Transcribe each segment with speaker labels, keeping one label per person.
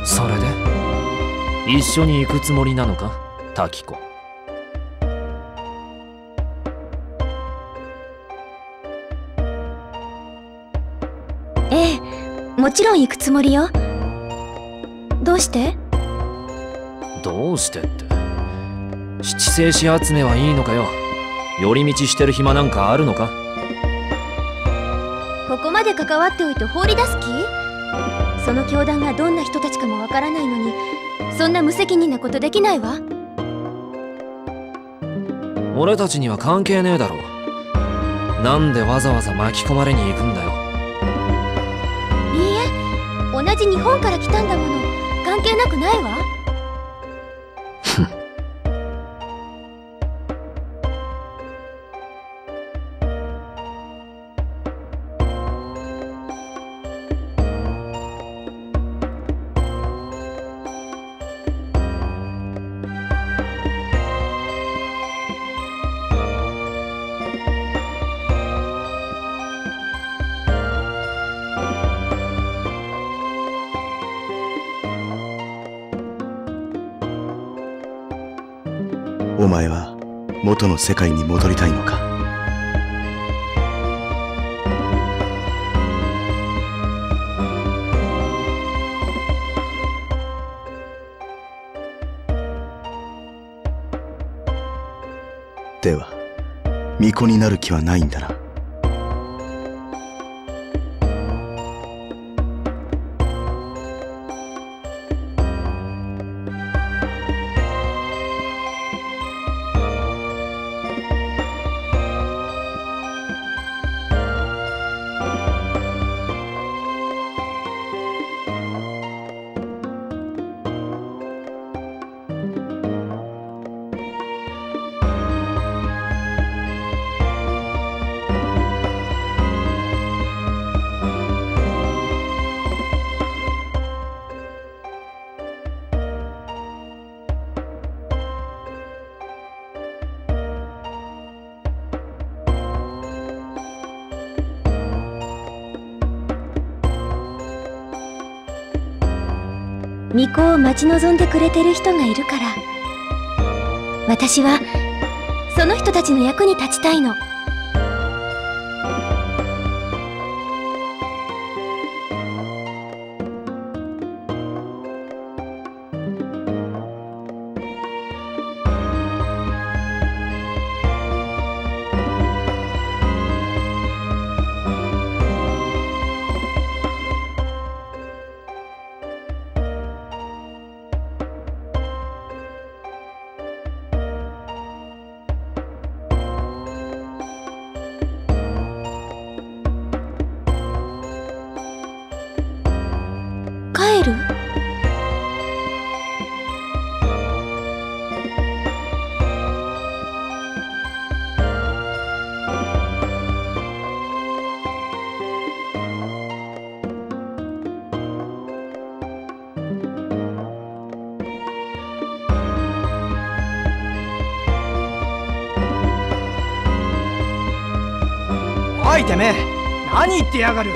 Speaker 1: それで一緒に行くつもりなのか、タキコ。
Speaker 2: ええ、もちろん行くつもりよ。どうして？
Speaker 1: どうしてって、七星子集めはいいのかよ。寄り道してる暇なんかあるのか。
Speaker 2: ここまで関わっておいて放り出す気？その教団がどんな人たちかもわからないのに、そんな無責任なことできないわ。
Speaker 1: 俺たちには関係ねえだろ。なんでわざわざ巻き込まれに行くんだよ。
Speaker 2: いいえ、同じ日本から来たんだもの。関係なくないわ。
Speaker 3: お前は元の世界に戻りたいのか。では巫女になる気はないんだな。巫女を待ち望んでくれてる人がいるから、私はその人たちの役に立ちたいの。帰る？
Speaker 4: おいてめえ、何言ってやがる。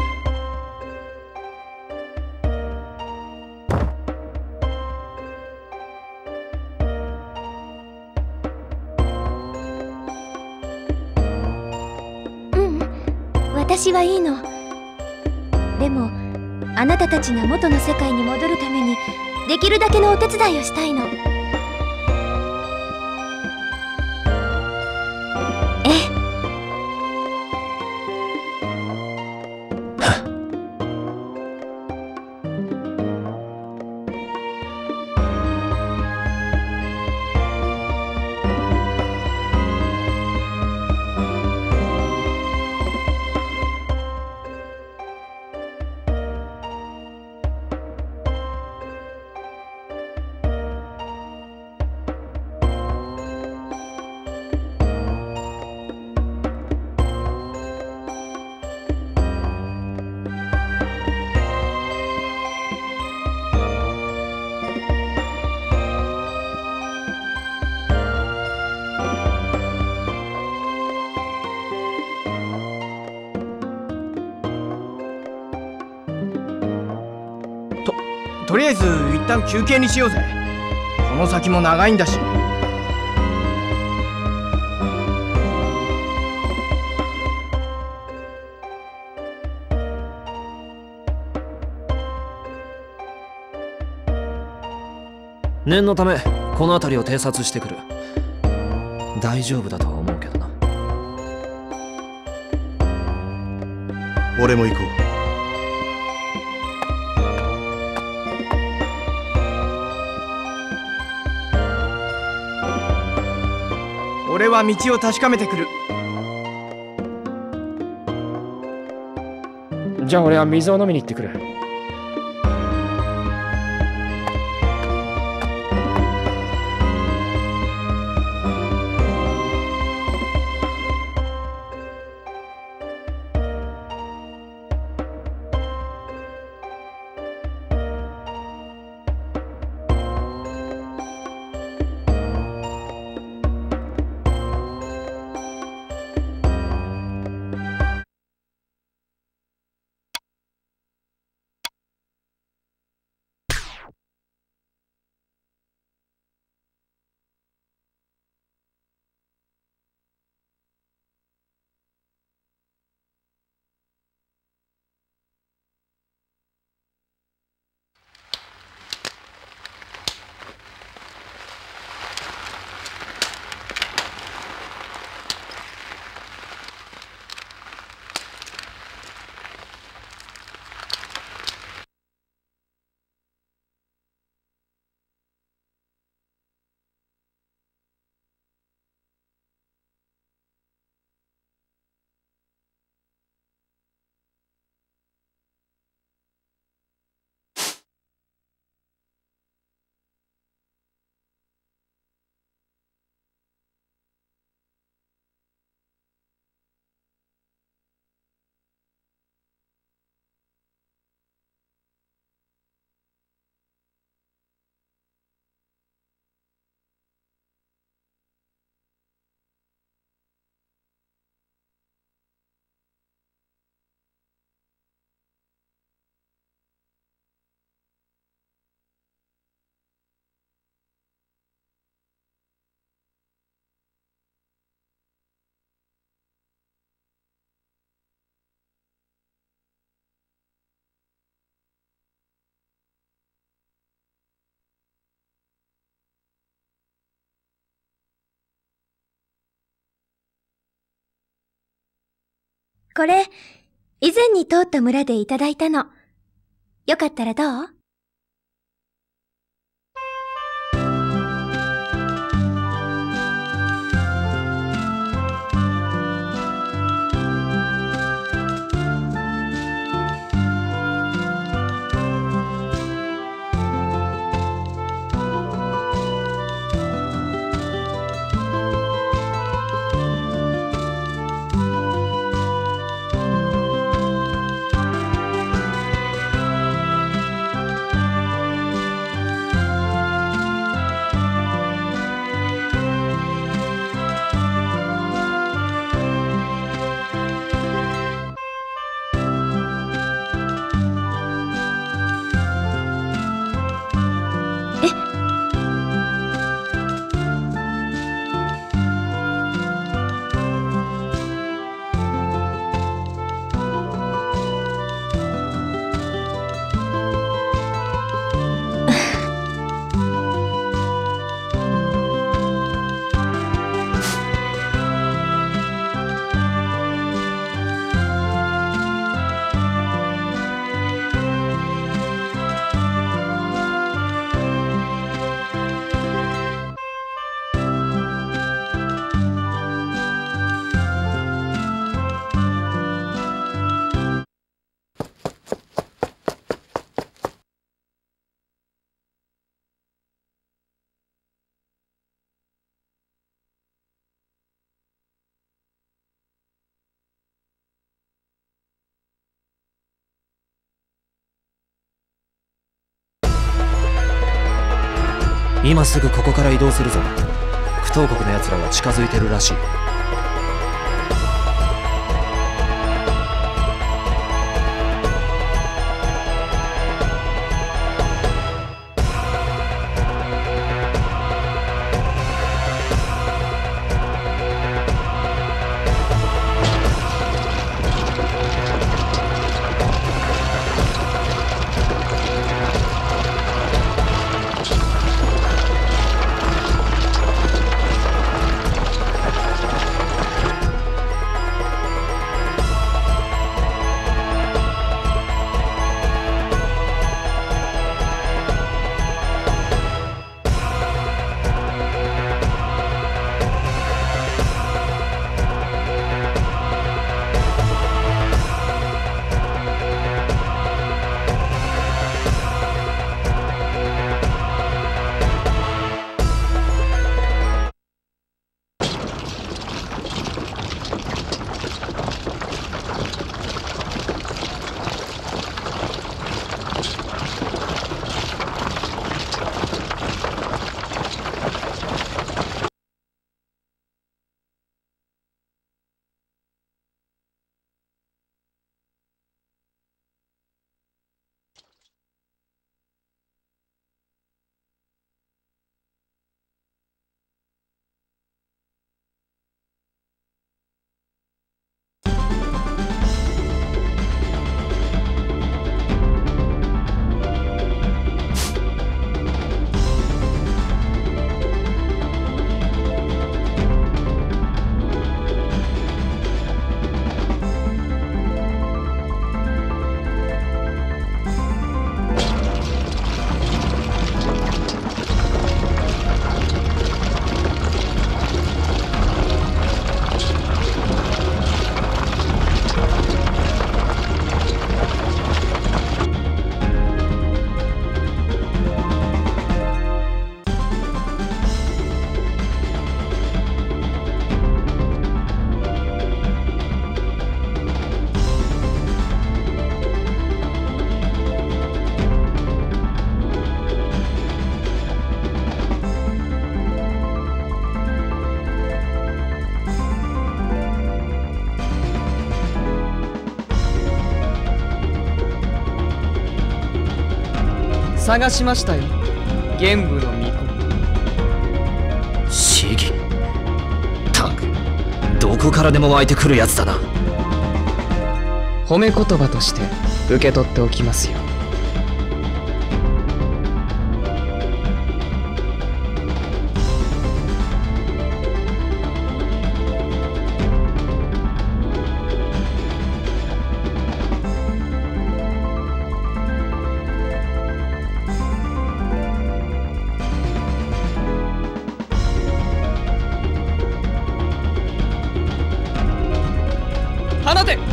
Speaker 2: 私はいいの。でもあなたたちが元の世界に戻るためにできるだけのお手伝いをしたいの。ええ。
Speaker 4: とりあえず一旦休憩にしようぜ。この先も長いんだし。
Speaker 1: 念のためこの辺りを偵察してくる。大丈夫だとは思うけどな。
Speaker 5: 俺も行こ
Speaker 4: う。俺は道を確かめてくる。
Speaker 6: じゃあ俺は水を飲みに行ってくる。
Speaker 3: これ、以前に通った村でいただいたの。よかったらどう？
Speaker 1: 今すぐここから移動するぞ。不当国の奴らが近づいてるらしい。
Speaker 7: 探しましたよ、玄武の巫女。
Speaker 1: 市議たく、どこからでも湧いてくるやつだな。
Speaker 7: 褒め言葉として受け取っておきますよ。放て！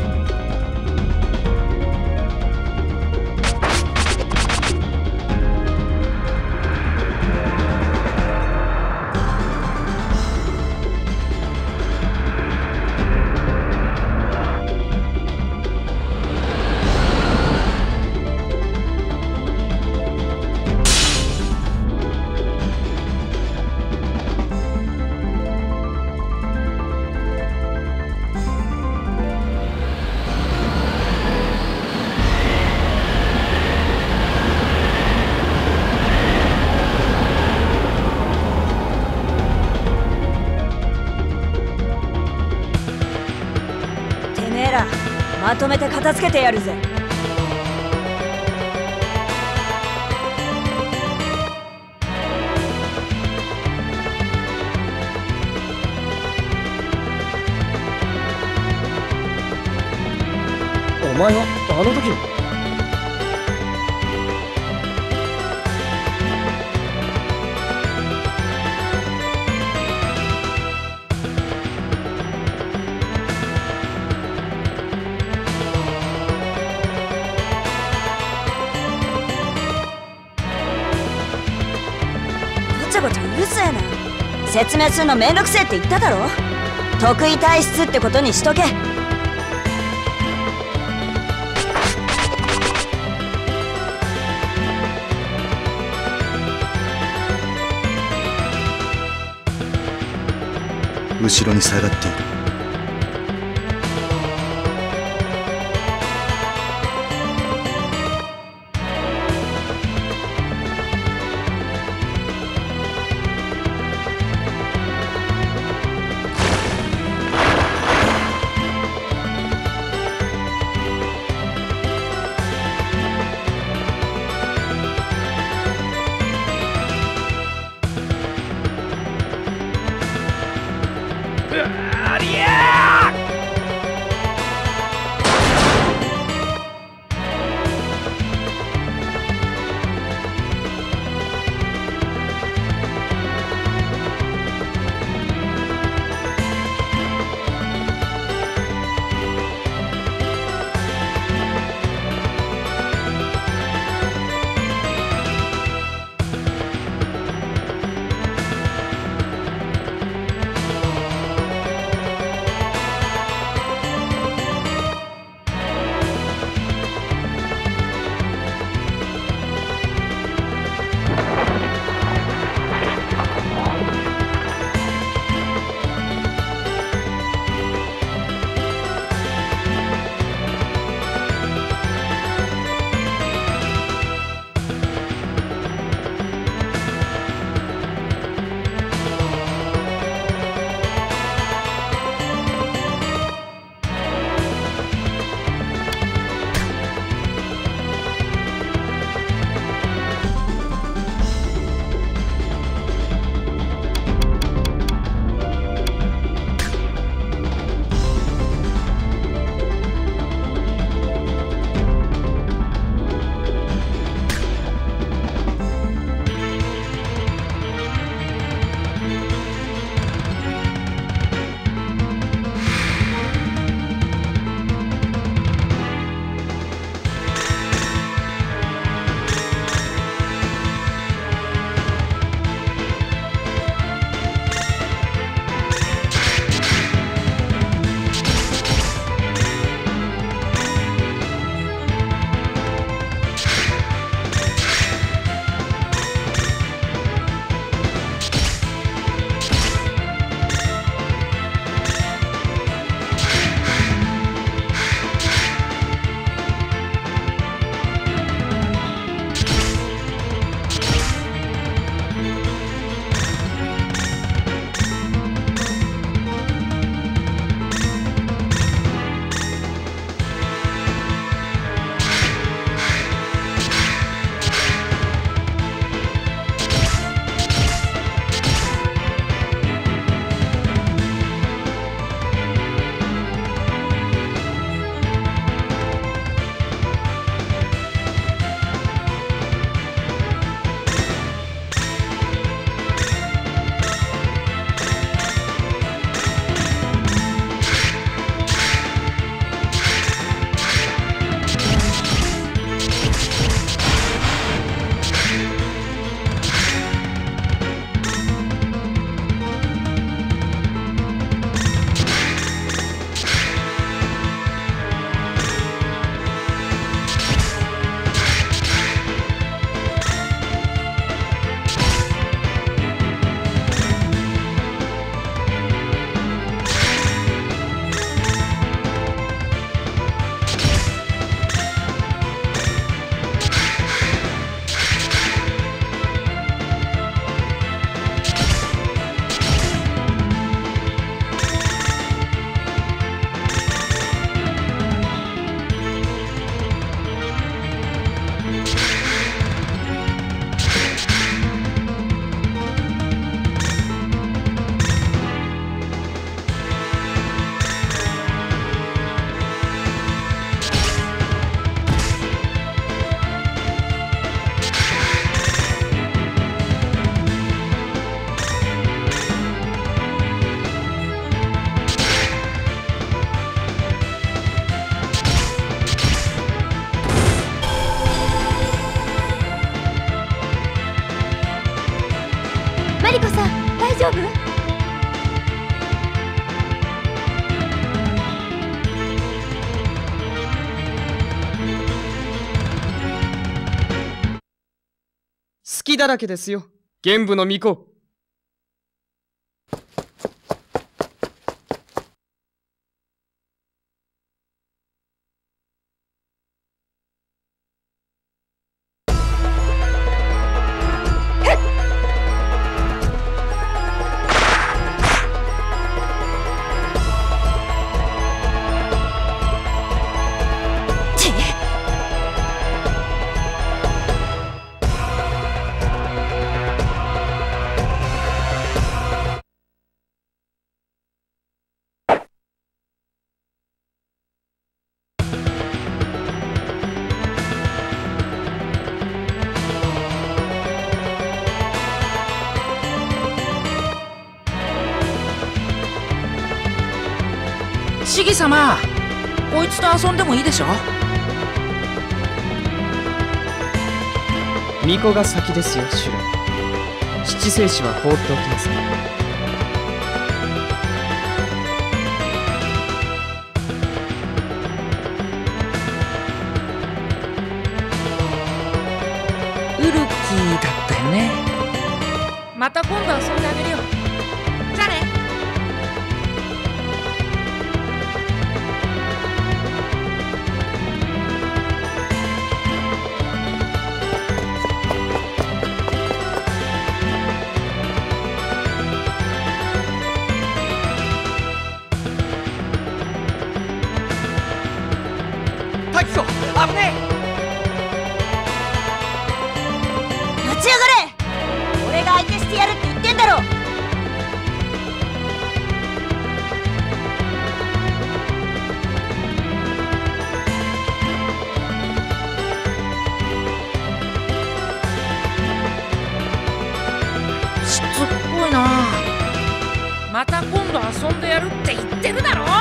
Speaker 3: まとめて片付けてやるぜ。
Speaker 6: お前はあの時の。
Speaker 3: ごちゃごちゃうるせえな。説明するのめんどくせえって言っただろ。得意体質ってことにしとけ。
Speaker 5: 後ろに下がっている。
Speaker 1: あり
Speaker 2: リコさん、大丈夫？
Speaker 7: 隙だらけですよ、玄武の巫女。
Speaker 1: シギ様、こいつと遊んでもいいでしょ。
Speaker 7: 巫女が先ですよ、シュラ。七聖子は放っておきますね。
Speaker 1: ウルキーだったよね。また今度遊んであげるよ。じゃあね。
Speaker 4: タキコ、危ねえ。
Speaker 3: 待ちやがれ。俺が相手してやるって言ってんだろ。
Speaker 1: しつっこいな。また今度遊んでやるって言ってるだろ。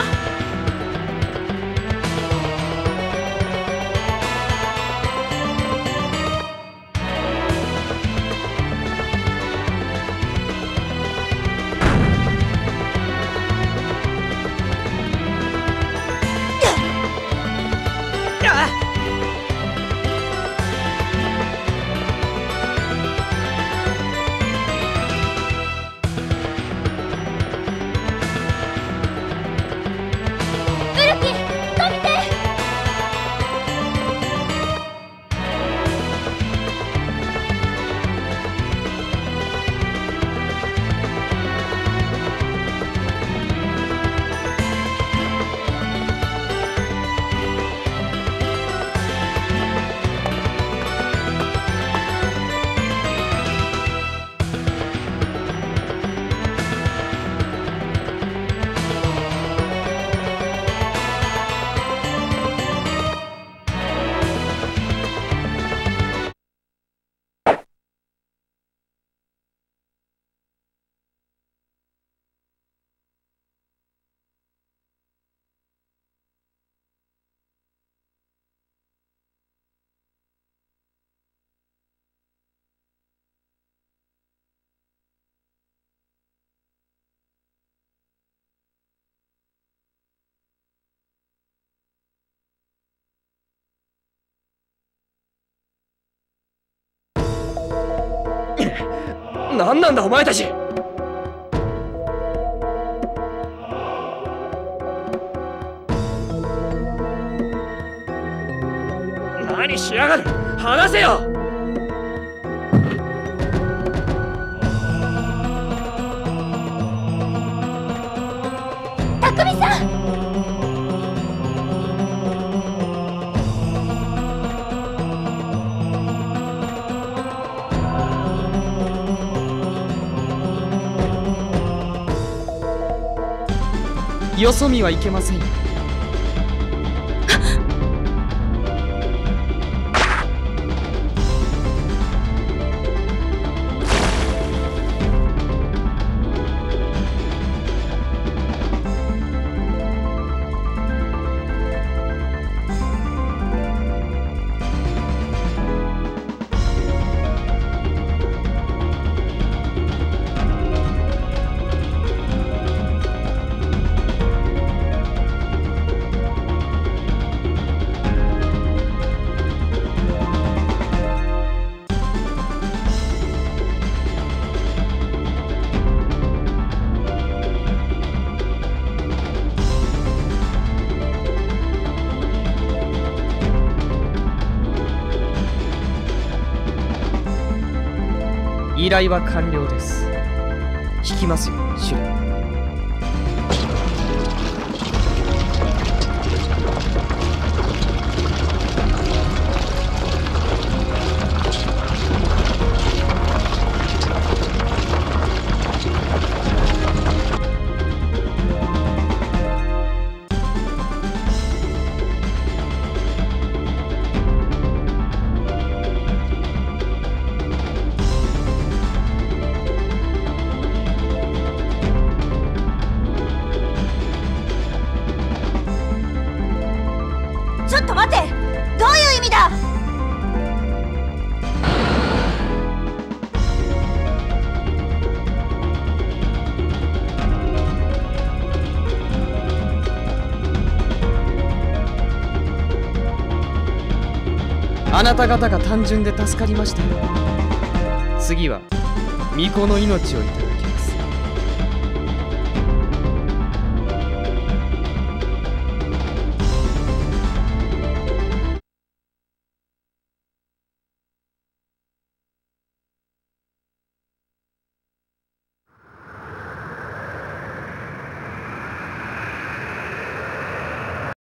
Speaker 6: 何なんだお前たち。何しやがる。離せよ。
Speaker 2: 匠さん。
Speaker 7: よそ見はいけませんよ。 依頼は完了です。引きますよ、シュレ。
Speaker 2: ちょっと待て、どういう意味だ。
Speaker 7: あなた方が単純で助かりましたよ。次は巫女の命をいただき